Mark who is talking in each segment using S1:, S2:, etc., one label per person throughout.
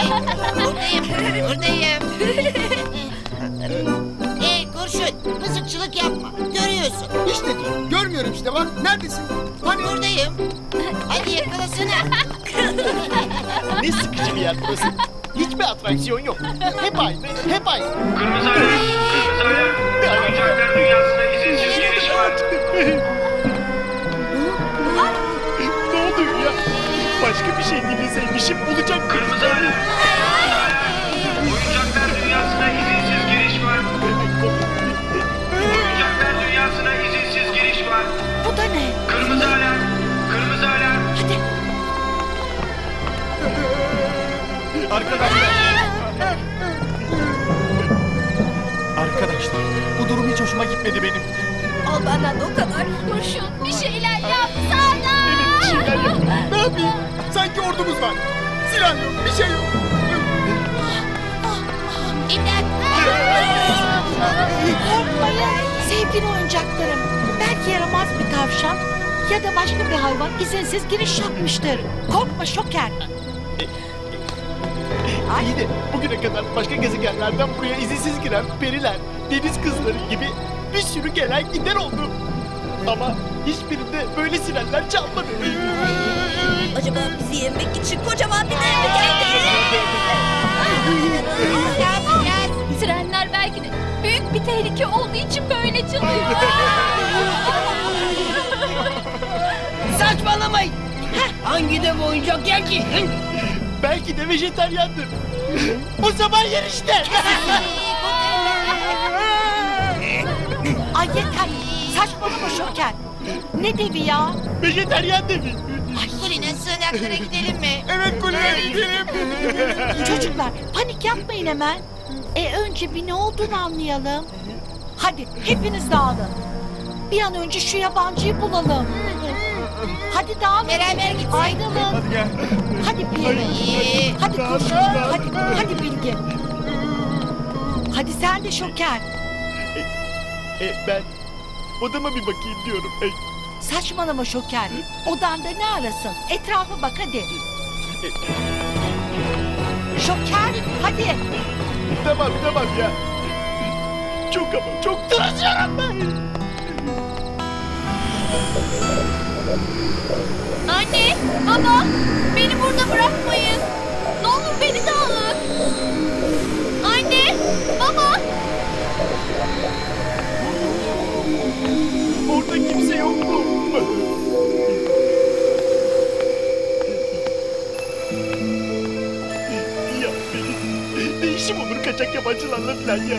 S1: Buradayım. Kurşun, mızıkçılık yapma. Görüyorsun.
S2: İşte diyor. Görmüyorum işte bak. Neredesin? Hani?
S1: Buradayım. Hadi yakalasana.
S3: Ne sıkıcı bir yer burası. Hiçbir atraksiyon yok. Hep aynı, hep aynı.
S4: Kırmızı alarm, kırmızı alarm. Oyuncaklar dünyasına izinsiz giriş var.
S3: Ne oluyor ya? Başka bir şey dinleseymişim olacak.
S4: Kırmızı alarm. Oyuncaklar dünyasına izinsiz giriş var. Oyuncaklar dünyasına izinsiz giriş var.
S1: Bu da ne?
S4: Kırmızı alarm, kırmızı alarm.
S1: Hadi.
S3: Arkadaşlar, bu durum hiç hoşuma gitmedi benim.
S5: Al benden de o kadar. Kurşun bir şeyler yapsana.
S3: Evet, bir şeyler yap.
S2: Ne yapayım? Sanki ordumuz var. Silah yok, bir şey yok.
S1: İmdat.
S6: Korkmayın sevgili oyuncaklarım. Belki yaramaz bir tavşan ya da başka bir hayvan izinsiz giriş yapmıştır. Korkma Şoker.
S3: İyi de bugüne kadar başka gezegenlerden buraya izinsiz giren periler, deniz kızları gibi bir sürü gelen gider oldu. Ama hiçbirinde böyle sirenler çalmadı.
S5: Acaba bizi yemek için kocaman bir dev mi geldi? Sirenler belki de büyük bir tehlike olduğu için böyle çalıyor.
S7: Saçmalamayın. Hangi dev oyuncak yer ki?
S3: Belki de vejetaryandır. Bu sabah yer işte.
S6: Ay yeter. Saçmalama Şoker. Ne devi ya?
S3: Vejetaryan devi.
S1: Kulina sığınaklara gidelim mi?
S2: Evet kulübe gidelim.
S6: Çocuklar panik yapmayın hemen. Önce bir ne olduğunu anlayalım. Hadi hepiniz dağılın. Bir an önce şu yabancıyı bulalım. Hadi dağılın.
S1: Beraber gitsek.
S6: Ayrılın.
S3: Hadi gel.
S6: Hadi Piyeri. Hadi Kurşun. Hadi Bilge. Hadi sen de Şoker.
S3: Ben odama bir bakayım diyorum.
S6: Saçmalama Şoker. Odanda ne arasın? Etrafa bak hadi. Şoker hadi.
S3: Tamam ya. Çok tırsıyorum ben.
S5: Anne, baba, beni burada bırakmayın. Ne olur beni de alın. Anne, baba.
S3: Orada kimse yok mu? Ya benim ne işim olur kaçak yabancılarla falan ya?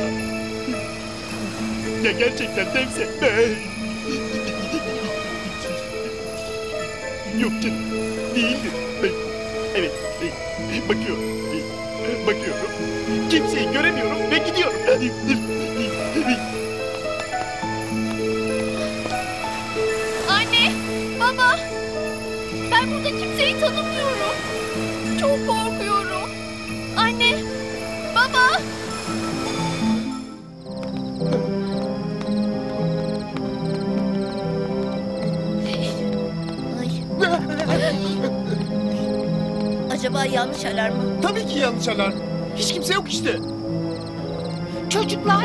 S3: Ya gerçekten devse. Yok canım, değildir. Evet, bakıyorum. Kimseyi göremiyorum ve gidiyorum.
S5: Anne, baba. Ben burada kimseyi tanımıyorum. Çok korkuyorum. Anne, baba. Acaba yanlış alarm mı?
S2: Tabii ki yanlış alarm. Hiç kimse yok işte.
S6: Çocuklar.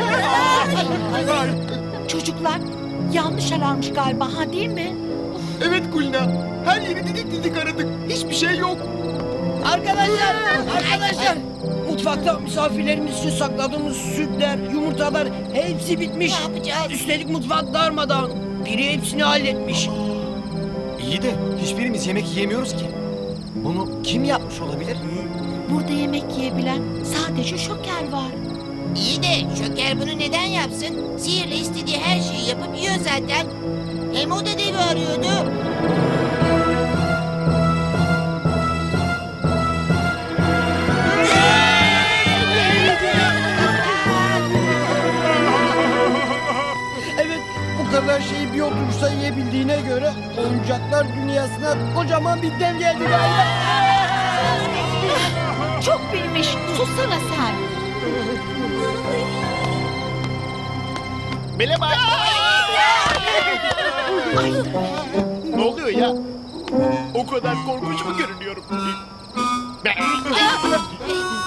S6: Çocuklar yanlış alarmmış galiba ha değil mi?
S2: Evet Kulina. Her yeri didik aradık. Hiçbir şey yok.
S7: Arkadaşlar. Mutfakta misafirlerimiz için sakladığımız sütler, yumurtalar hepsi bitmiş.
S1: Ne yapacağız?
S7: Üstelik mutfak darmadağın. Biri hepsini halletmiş.
S8: İyi de hiçbirimiz yemek yiyemiyoruz ki. Bunu kim yapmış olabilir?
S6: Burada yemek yiyebilen sadece Şoker var.
S1: İyi de Şoker bunu neden yapsın? Sihirle istediği her şeyi yapıp yiyor zaten. Hem o da devi arıyordu.
S7: Evet, bu kadar şeyi bir oturuşta yiyebildiğine göre oyuncaklar dünyasına kocaman bir dev geldi galiba.
S6: Çok bilmiş. Sussana sen.
S3: Merhaba. Ne oluyor ya? O kadar korkunç mu görünüyorum?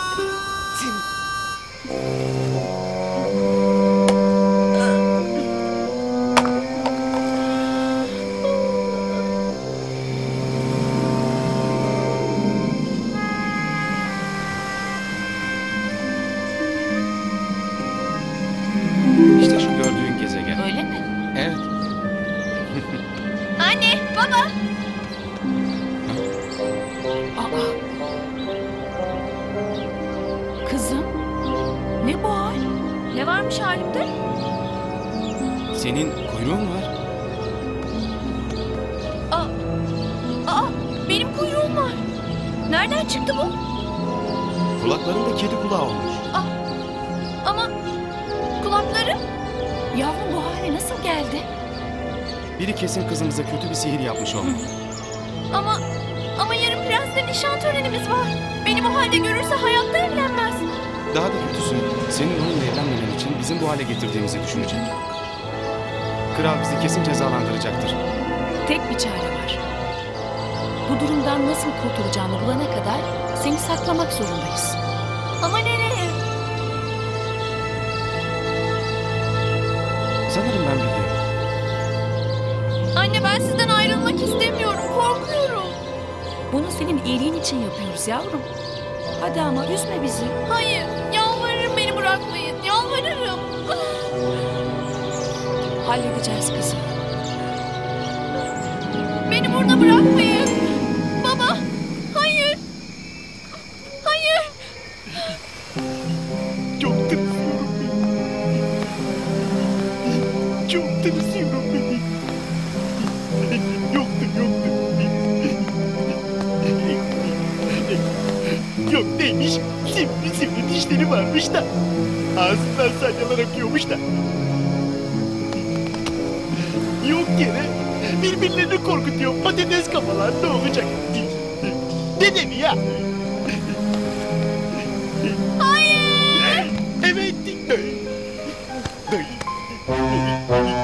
S5: Ne bu hal? Ne varmış halimde?
S8: Senin kuyruğun var.
S5: Aa, benim kuyruğum var. Nereden çıktı bu?
S8: Kulaklarında kedi kulağı olmuş.
S5: Ama kulaklarım... Yavrum bu hale nasıl geldi?
S8: Biri kesin kızımıza kötü bir sihir yapmış olmalı.
S5: Ama yarın prensle nişan törenimiz var. Beni bu halde görürse hayatta evlenmez.
S8: Daha da kötüsü, senin onunla evlenmemen için bizim bu hale getirdiğimizi düşünecek. Kral bizi kesin cezalandıracaktır.
S9: Tek bir çare var. Bu durumdan nasıl kurtulacağını bulana kadar seni saklamak zorundayız.
S5: Ama nereye?
S8: Sanırım ben biliyorum.
S5: Anne ben sizden ayrılmak istemiyorum. Korkuyorum.
S9: Bunu senin iyiliğin için yapıyoruz yavrum. Hadi ama üzme bizi.
S5: Hayır. Yalvarırım beni bırakmayın. Yalvarırım.
S9: Halledeceğiz kızım.
S5: Beni burada bırakmayın. Baba. Hayır. Hayır.
S3: Çok tırsıyorum beni. Çok tırsıyorum beni. Yoktur. Yok neymiş? Sivri dişleri varmış da. Ağzından salyalar akıyormuş da. Yok yere birbirlerini korkutuyor patates kafalar ne olacak? Ne demi ya?
S5: Hayır.
S3: Evet. Dayı.